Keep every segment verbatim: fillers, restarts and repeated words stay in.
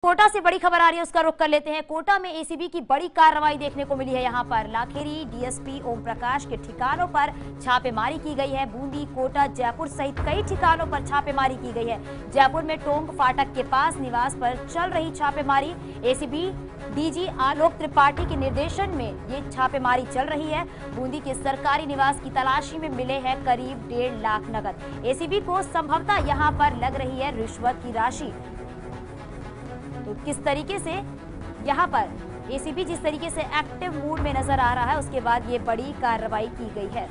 कोटा से बड़ी खबर आ रही है, उसका रुख कर लेते हैं। कोटा में एसीबी की बड़ी कार्रवाई देखने को मिली है। यहां पर लाखेरी डीएसपी ओम प्रकाश के ठिकानों पर छापेमारी की गई है। बूंदी, कोटा, जयपुर सहित कई ठिकानों पर छापेमारी की गई है। जयपुर में टोंक फाटक के पास निवास पर चल रही छापेमारी, एसीबी डीजी आलोक त्रिपाठी के निर्देशन में ये छापेमारी चल रही है। बूंदी के सरकारी निवास की तलाशी में मिले हैं करीब डेढ़ लाख नकद। एसीबी को संभवतः यहां पर लग रही है रिश्वत की राशि। तो किस तरीके से यहाँ पर एसीबी जिस तरीके से एक्टिव मूड में नजर आ रहा है, उसके बाद ये बड़ी कार्रवाई की गई है।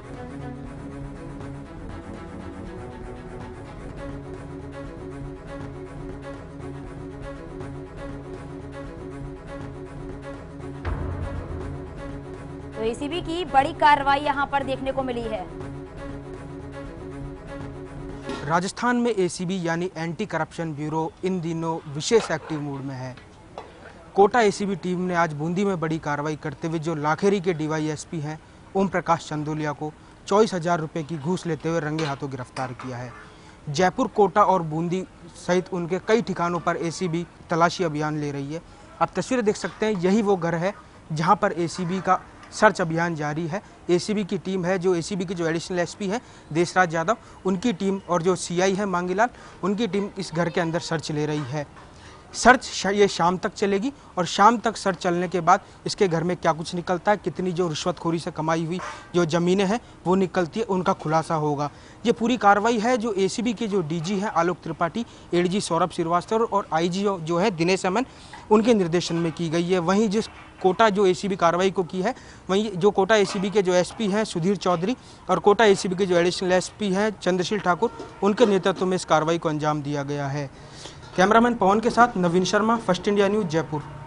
तो एसीबी की बड़ी कार्रवाई यहाँ पर देखने को मिली है। राजस्थान में एसीबी यानी एंटी करप्शन ब्यूरो इन दिनों विशेष एक्टिव मूड में है। कोटा एसीबी टीम ने आज बूंदी में बड़ी कार्रवाई करते हुए जो लाखेरी के डीवाईएसपी हैं ओम प्रकाश चंदोलिया को चौबीस हजार रुपये की घूस लेते हुए रंगे हाथों गिरफ्तार किया है। जयपुर, कोटा और बूंदी सहित उनके कई ठिकानों पर एसीबी तलाशी अभियान ले रही है। आप तस्वीरें देख सकते हैं, यही वो घर है जहाँ पर एसीबी का सर्च अभियान जारी है। एसीबी की टीम है, जो एसीबी के जो एडिशनल एसपी हैं देशराज यादव, उनकी टीम और जो सीआई है मांगीलाल, उनकी टीम इस घर के अंदर सर्च ले रही है। सर्च ये शाम तक चलेगी और शाम तक सर्च चलने के बाद इसके घर में क्या कुछ निकलता है, कितनी जो रिश्वतखोरी से कमाई हुई जो ज़मीनें हैं वो निकलती है, उनका खुलासा होगा। ये पूरी कार्रवाई है जो एसीबी के जो डीजी हैं आलोक त्रिपाठी, एडीजी सौरभ श्रीवास्तव और आईजी जो है दिनेश अमन, उनके निर्देशन में की गई है। वहीं जिस कोटा जो एसीबी कार्रवाई को की है, वहीं जो कोटा एसीबी के जो एसपी हैं सुधीर चौधरी और कोटा एसीबी के जो एडिशनल एसपी हैं चंद्रशील ठाकुर, उनके नेतृत्व में इस कार्रवाई को अंजाम दिया गया है। कैमरामैन पवन के साथ Naveen Sharma, First India News, Jaipur.